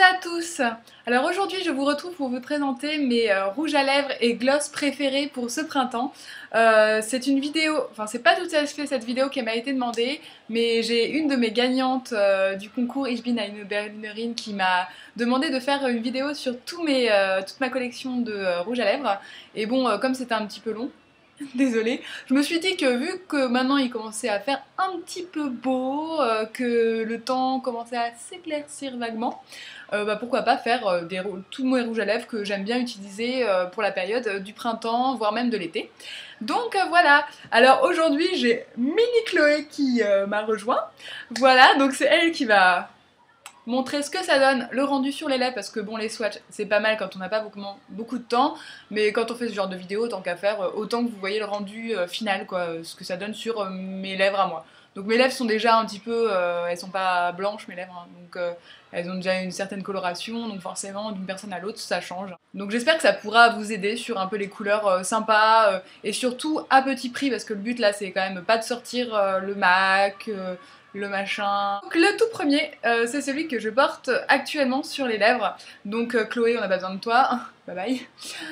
à tous. Alors aujourd'hui je vous retrouve pour vous présenter mes rouges à lèvres et gloss préférés pour ce printemps. C'est une vidéo, enfin c'est pas tout à fait cette vidéo qui m'a été demandée, mais j'ai une de mes gagnantes du concours Ich bin eine Berlinerin qui m'a demandé de faire une vidéo sur toute ma collection de rouges à lèvres. Et bon, comme c'était un petit peu long, désolée, je me suis dit que vu que maintenant il commençait à faire un petit peu beau, que le temps commençait à s'éclaircir vaguement, pourquoi pas faire tous mes rouges à lèvres que j'aime bien utiliser pour la période du printemps, voire même de l'été. Donc voilà, alors aujourd'hui j'ai Mini Chloé qui m'a rejoint. Voilà, donc c'est elle qui va montrer ce que ça donne, le rendu sur les lèvres, parce que bon, les swatchs c'est pas mal quand on n'a pas beaucoup de temps, mais quand on fait ce genre de vidéo, tant qu'à faire, autant que vous voyez le rendu final, quoi, ce que ça donne sur mes lèvres à moi. Donc mes lèvres sont déjà un petit peu, elles sont pas blanches mes lèvres, hein, donc elles ont déjà une certaine coloration, donc forcément d'une personne à l'autre ça change. Donc j'espère que ça pourra vous aider sur un peu les couleurs sympas, et surtout à petit prix, parce que le but là c'est quand même pas de sortir le MAC, le machin. Donc le tout premier, c'est celui que je porte actuellement sur les lèvres. Donc Chloé, on n'a pas besoin de toi. Bye bye.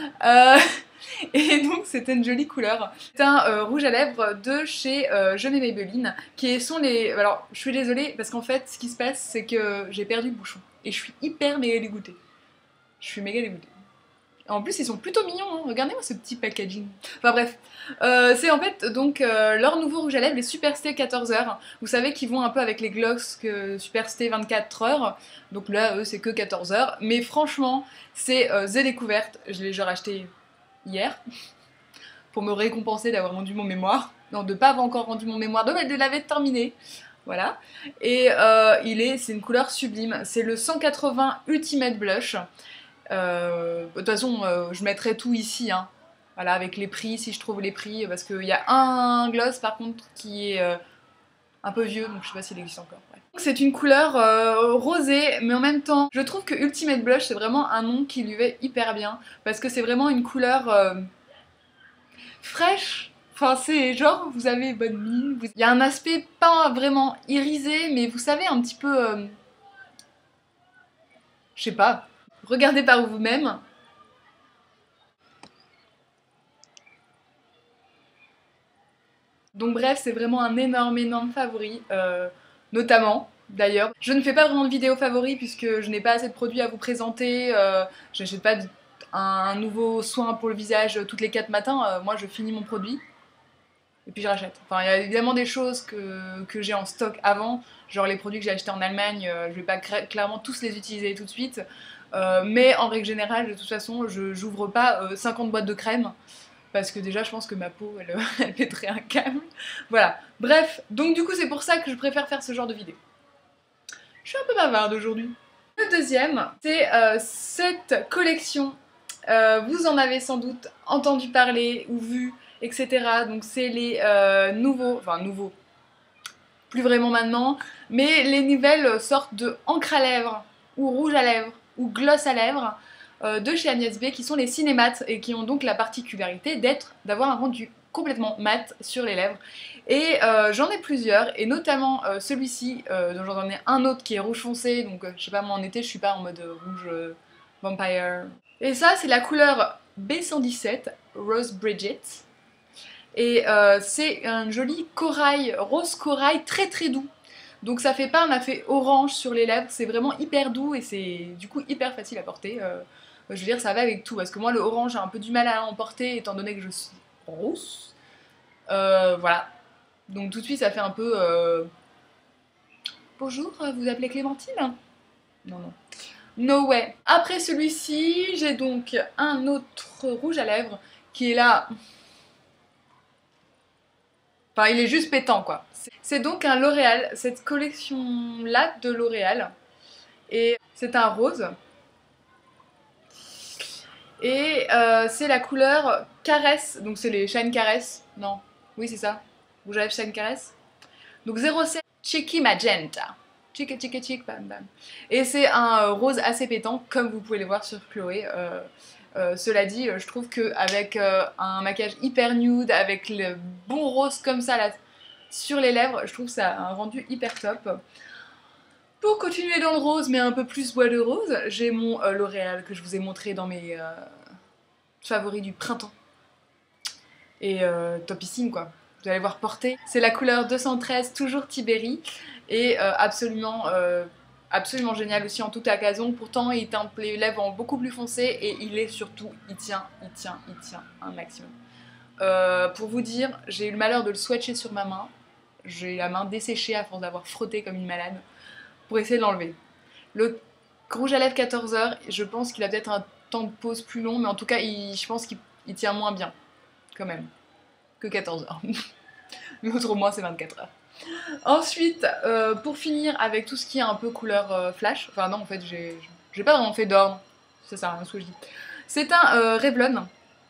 Et donc c'était une jolie couleur. C'est un rouge à lèvres de chez Je m'aime Maybelline, qui sont les... Alors je suis désolée parce qu'en fait ce qui se passe c'est que j'ai perdu le bouchon. Et je suis hyper méga dégoûtée. Je suis méga dégoûtée. En plus, ils sont plutôt mignons, hein. Regardez-moi ce petit packaging. Enfin bref, c'est en fait donc leur nouveau rouge à lèvres, les Superstay 14h. Vous savez qu'ils vont un peu avec les gloss que Superstay 24h. Donc là, eux, c'est que 14h. Mais franchement, c'est The découverte. Je l'ai genre acheté hier pour me récompenser d'avoir rendu mon mémoire. Non, de pas avoir encore rendu mon mémoire, de l'avais terminé. Voilà. Et c'est une couleur sublime. C'est le 180 Ultimate Blush. De toute façon, je mettrai tout ici, hein. Voilà, avec les prix, si je trouve les prix, parce qu'il y a un gloss par contre qui est un peu vieux, donc je sais pas s'il existe encore. Ouais. C'est une couleur rosée, mais en même temps, je trouve que Ultimate Blush c'est vraiment un nom qui lui va hyper bien, parce que c'est vraiment une couleur fraîche. Enfin, c'est genre, vous avez bonne mine. Il y a un aspect pas vraiment irisé, mais vous savez, un petit peu. Je sais pas. Regardez par vous-même. Donc bref, c'est vraiment un énorme favori, notamment d'ailleurs. Je ne fais pas vraiment de vidéos favoris puisque je n'ai pas assez de produits à vous présenter, j'achète pas un nouveau soin pour le visage toutes les 4 matins, moi je finis mon produit et puis je rachète. Enfin, il y a évidemment des choses que j'ai en stock avant, genre les produits que j'ai achetés en Allemagne, je vais pas clairement tous les utiliser tout de suite, mais en règle générale, de toute façon, je j'ouvre pas 50 boîtes de crème. Parce que déjà je pense que ma peau elle pèterait un câble. Voilà, bref, donc du coup c'est pour ça que je préfère faire ce genre de vidéo. Je suis un peu bavarde aujourd'hui. Le deuxième, c'est cette collection. Vous en avez sans doute entendu parler ou vu, etc. Donc c'est les nouveaux, plus vraiment maintenant, mais les nouvelles sortes de encre à lèvres, ou rouge à lèvres, ou gloss à lèvres, de chez Agnès B qui sont les cinémates et qui ont donc la particularité d'avoir un rendu complètement mat sur les lèvres. Et j'en ai plusieurs, et notamment celui-ci, dont j'en ai un autre qui est rouge foncé, donc je sais pas, moi en été je suis pas en mode rouge vampire. Et ça c'est la couleur B117, Rose Bridget. Et c'est un joli corail, rose corail très doux. Donc ça fait pas un effet orange sur les lèvres, c'est vraiment hyper doux et c'est du coup hyper facile à porter. Je veux dire, ça va avec tout, parce que moi le orange j'ai un peu du mal à emporter étant donné que je suis rousse. Voilà. Donc tout de suite ça fait un peu... Bonjour, vous appelez Clémentine? Non, non. No way. Après celui-ci, j'ai donc un autre rouge à lèvres qui est là... Enfin, il est juste pétant, quoi. C'est donc un L'Oréal, cette collection-là de L'Oréal. Et c'est un rose. Et c'est la couleur Caresse, donc c'est les Shine Caresse. Non, oui c'est ça. Rouge à lèvres Shine Caresse. Donc 07 Cheeky Magenta. Chick, bam bam. Et c'est un rose assez pétant, comme vous pouvez le voir sur Chloé. Cela dit, je trouve qu'avec un maquillage hyper nude, avec le bon rose comme ça là, sur les lèvres, je trouve ça a un rendu hyper top. Pour continuer dans le rose, mais un peu plus bois de rose, j'ai mon L'Oréal que je vous ai montré dans mes favoris du printemps. Et topissime quoi. Vous allez voir porter. C'est la couleur 213, toujours Tiberi. Et absolument génial aussi en toute occasion. Pourtant, il teinte les lèvres en beaucoup plus foncé et il est surtout, il tient un maximum. Pour vous dire, j'ai eu le malheur de le swatcher sur ma main. J'ai la main desséchée à force d'avoir frotté comme une malade pour essayer de l'enlever. Le rouge à lèvres 14 heures, je pense qu'il a peut-être un temps de pause plus long, mais en tout cas, je pense qu'il tient moins bien, quand même, que 14 heures. L'autre au moins, c'est 24 heures. Ensuite, pour finir avec tout ce qui est un peu couleur flash, enfin non, en fait, j'ai pas vraiment fait d'ordre, ça sert à rien ce que je dis. C'est un Revlon.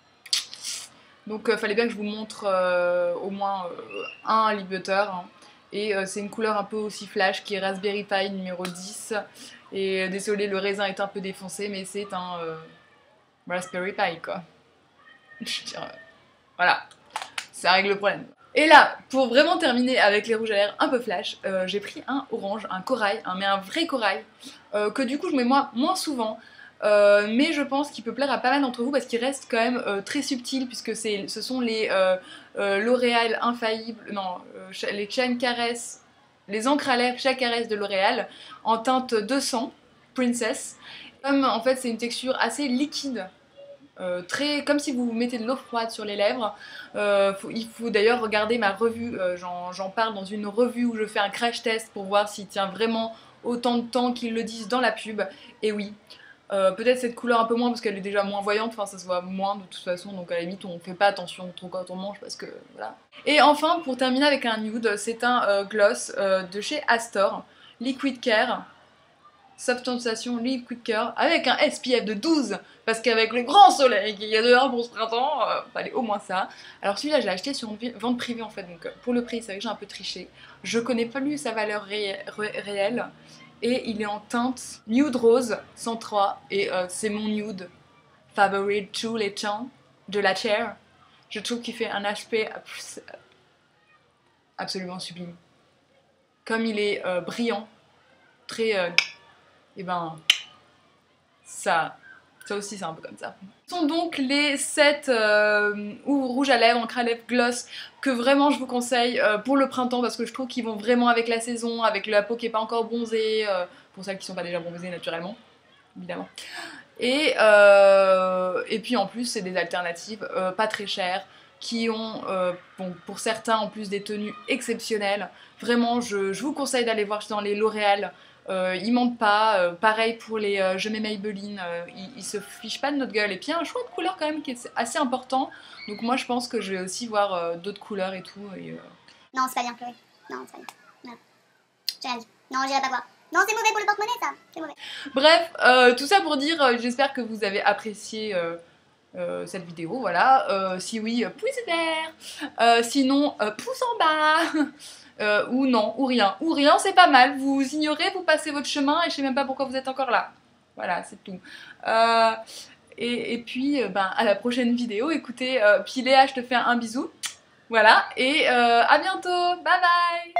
Donc fallait bien que je vous montre au moins un lip butter. Hein. Et c'est une couleur un peu aussi flash qui est Raspberry Pi numéro 10. Et désolé, le raisin est un peu défoncé, mais c'est un Raspberry Pi quoi. Je veux dire, voilà, ça règle le problème. Et là, pour vraiment terminer avec les rouges à lèvres un peu flash, j'ai pris un orange, un corail, mais un vrai corail, que du coup je mets moins souvent. Mais je pense qu'il peut plaire à pas mal d'entre vous parce qu'il reste quand même très subtil puisque ce sont les L'Oréal infaillibles, non, les Shine Caress, les encres à lèvres Shine Caress de L'Oréal en teinte 200 Princess. Comme en fait c'est une texture assez liquide, comme si vous mettez de l'eau froide sur les lèvres. Il faut d'ailleurs regarder ma revue, j'en parle dans une revue où je fais un crash test pour voir s'il tient vraiment autant de temps qu'ils le disent dans la pub, et oui. Peut-être cette couleur un peu moins parce qu'elle est déjà moins voyante, enfin ça se voit moins de toute façon, donc à la limite on fait pas attention trop quand on mange parce que voilà. Et enfin pour terminer avec un nude, c'est un gloss de chez Astor, Liquid Care, Soft Sensation Liquid Care, avec un SPF de 12, parce qu'avec le grand soleil qu'il y a dehors pour ce printemps, fallait au moins ça. Alors celui-là je l'ai acheté sur une vente privée en fait, donc pour le prix c'est vrai que j'ai un peu triché. Je connais pas lui sa valeur réelle. Et il est en teinte Nude Rose 103 et c'est mon nude favori de tous les temps de la chair. Je trouve qu'il fait un aspect absolument sublime. Comme il est brillant, très... et ben, ça aussi c'est un peu comme ça. Ce sont donc les 7 rouges à lèvres, encre à lèvres, gloss que vraiment je vous conseille pour le printemps parce que je trouve qu'ils vont vraiment avec la saison, avec la peau qui n'est pas encore bronzée, pour celles qui ne sont pas déjà bronzées naturellement, évidemment. Et puis en plus c'est des alternatives pas très chères qui ont, bon, pour certains en plus des tenues exceptionnelles. Vraiment je vous conseille d'aller voir dans les L'Oréal. Ils mentent pas, pareil pour les Je mets Maybelline, ils se fichent pas de notre gueule. Et puis il y a un choix de couleurs quand même qui est assez important. Donc moi je pense que je vais aussi voir d'autres couleurs et tout. Non, c'est pas bien pleurer. Non, c'est pas bien. Non, j'ai rien dit. Non, j'irai pas voir. Non, c'est mauvais pour le porte-monnaie ça. C'est mauvais. Bref, tout ça pour dire, j'espère que vous avez apprécié cette vidéo. Voilà. Si oui, pouce vert. Sinon, pouce en bas. Ou non, ou rien. Ou rien, c'est pas mal. Vous ignorez, vous passez votre chemin et je sais même pas pourquoi vous êtes encore là. Voilà, c'est tout. Et puis, ben, à la prochaine vidéo. Écoutez, puis Léa, je te fais un bisou. Voilà, et à bientôt. Bye bye.